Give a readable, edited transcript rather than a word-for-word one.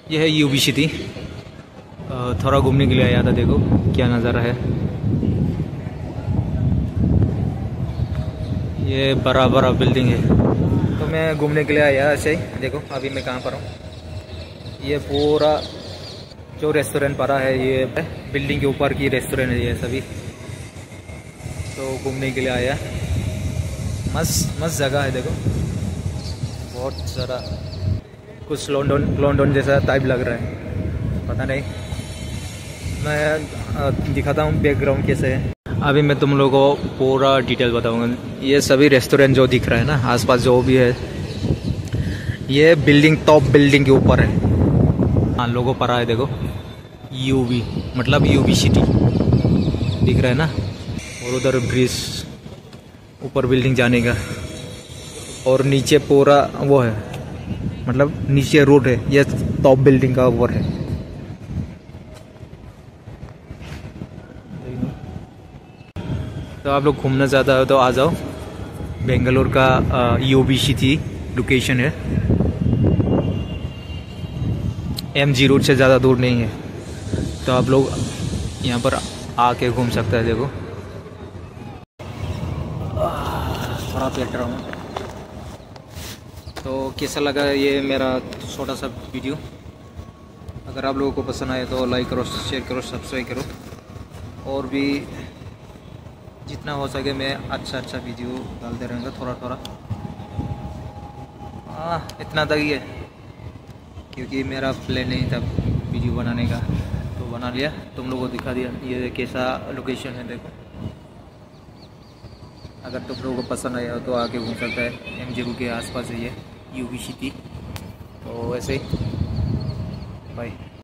यह है UV city. थोड़ा घूमने के लिए आया था, देखो क्या नज़ारा है। ये बड़ा बड़ा बिल्डिंग है। तो मैं घूमने के लिए आया ऐसे ही। देखो अभी मैं कहाँ पर हूँ। ये पूरा जो रेस्टोरेंट पड़ा है ये बिल्डिंग के ऊपर की रेस्टोरेंट है ये सभी। तो घूमने के लिए आया। मस्त मस्त जगह है, देखो बहुत सारा। कुछ लंदन जैसा टाइप लग रहा है, पता नहीं। मैं दिखाता हूँ बैकग्राउंड कैसे है। अभी मैं तुम लोगों को पूरा डिटेल बताऊंगा। ये सभी रेस्टोरेंट जो दिख रहा है ना आसपास जो भी है, ये बिल्डिंग टॉप बिल्डिंग के ऊपर है। हाँ लोगों पर है, देखो यूवी मतलब यूवी सिटी दिख रहा है ना। और उधर ब्रिज, ऊपर बिल्डिंग जाने का, और नीचे पूरा वो है, मतलब नीचे रोड है। ये टॉप बिल्डिंग का ऊपर है। तो आप लोग घूमना चाहते हो तो आ जाओ। बेंगलोर का यूबी सिटी लोकेशन है। MG रोड से ज़्यादा दूर नहीं है, तो आप लोग यहाँ पर आके घूम सकते हैं। देखो थोड़ा बैठ रहा हूँ। तो कैसा लगा ये मेरा छोटा सा वीडियो? अगर आप लोगों को पसंद आए तो लाइक करो, शेयर करो, सब्सक्राइब करो। और भी जितना हो सके मैं अच्छा वीडियो डालते रहूँगा थोड़ा थोड़ा। इतना तक ही है, क्योंकि मेरा प्लान नहीं था वीडियो बनाने का, तो बना लिया, तुम लोगों को दिखा दिया ये कैसा लोकेशन है। देखो अगर तुम लोगों को पसंद आया तो आके घूम सकता है। MG रोड के आसपास है ये यूबी सिटी। तो वैसे ही बाय।